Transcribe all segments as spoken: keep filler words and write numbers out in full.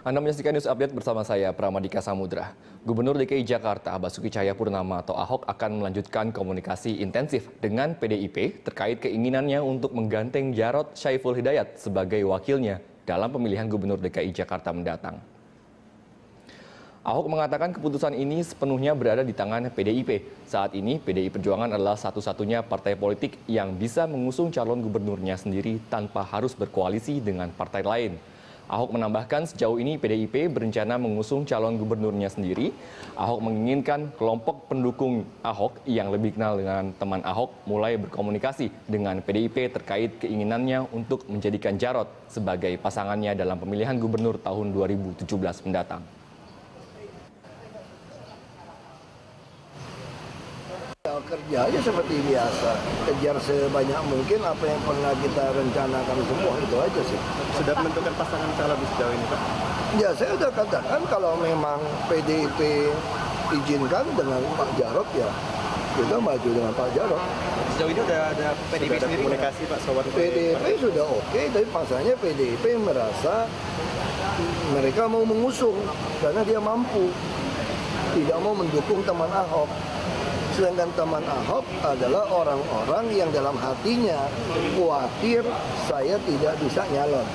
Anda menyaksikan News Update bersama saya, Pramadika Samudra. Gubernur D K I Jakarta, Basuki Cahayapurnama atau Ahok akan melanjutkan komunikasi intensif dengan P D I P terkait keinginannya untuk menggandeng Jarod Saiful Hidayat sebagai wakilnya dalam pemilihan Gubernur D K I Jakarta mendatang. Ahok mengatakan keputusan ini sepenuhnya berada di tangan P D I P. Saat ini, P D I Perjuangan adalah satu-satunya partai politik yang bisa mengusung calon gubernurnya sendiri tanpa harus berkoalisi dengan partai lain. Ahok menambahkan sejauh ini P D I P berencana mengusung calon gubernurnya sendiri. Ahok menginginkan kelompok pendukung Ahok yang lebih kenal dengan teman Ahok mulai berkomunikasi dengan P D I P terkait keinginannya untuk menjadikan Jarod sebagai pasangannya dalam pemilihan gubernur tahun dua ribu tujuh belas mendatang. Kerja aja seperti biasa, kejar sebanyak mungkin apa yang pernah kita rencanakan semua, itu aja sih. Sudah menentukan pasangan calon sejauh ini, Pak? Ya, saya udah katakan kalau memang P D I P izinkan dengan Pak Jarod, ya kita maju dengan Pak Jarod. Sejauh ini udah ada P D I P sendiri komunikasi, Pak, soal P D I P sudah oke, tapi masalahnya P D I P merasa mereka mau mengusung karena dia mampu, tidak mau mendukung teman Ahok. Sedangkan teman Ahok adalah orang-orang yang dalam hatinya khawatir saya tidak bisa nyalon.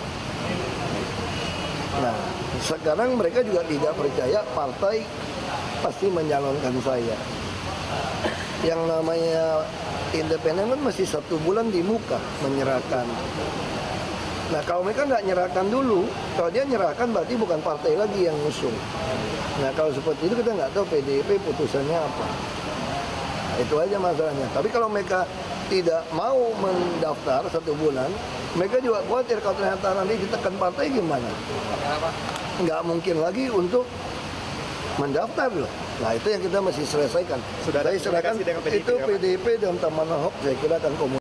Nah, sekarang mereka juga tidak percaya partai pasti menyalonkan saya. Yang namanya independen kan masih satu bulan di muka menyerahkan. Nah, kalau mereka nggak nyerahkan dulu, kalau dia nyerahkan berarti bukan partai lagi yang ngusung. Nah, kalau seperti itu kita nggak tahu P D I P putusannya apa. Itu aja masalahnya. Tapi kalau mereka tidak mau mendaftar satu bulan, mereka juga khawatir kalau ternyata nanti ditekan partai gimana. Nggak mungkin lagi untuk mendaftar loh. Nah, itu yang kita masih selesaikan. Sudah ada saya serahkan komunikasi dengan P D I P, itu P D I P dan teman Ahok, saya kira akan komunikasi.